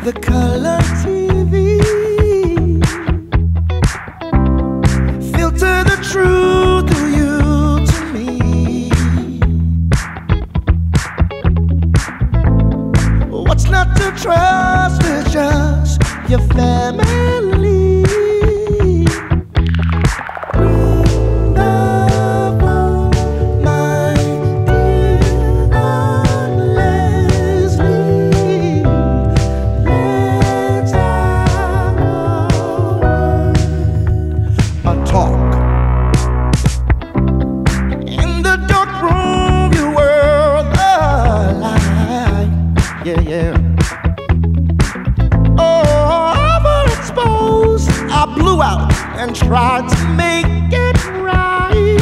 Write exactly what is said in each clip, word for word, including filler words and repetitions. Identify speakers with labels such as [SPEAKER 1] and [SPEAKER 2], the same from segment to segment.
[SPEAKER 1] the color T V. Filter the truth through you to me. What's not to trust is just your family. And tried to make it right.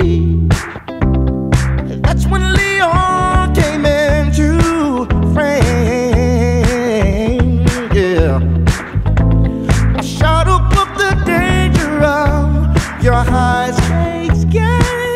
[SPEAKER 1] That's when Leon came into frame. Yeah, I shot up of the danger of your high stakes game.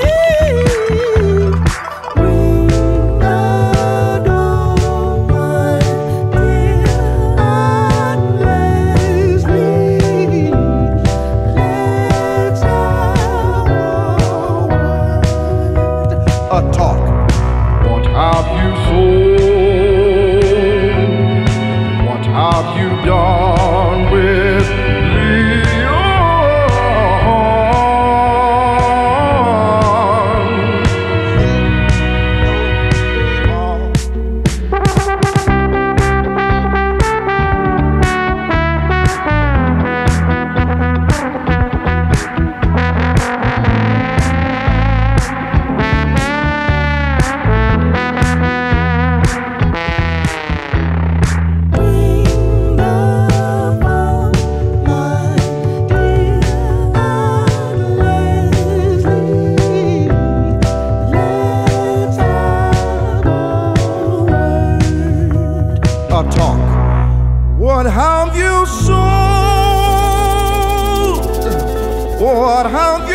[SPEAKER 1] What have you sold? What have you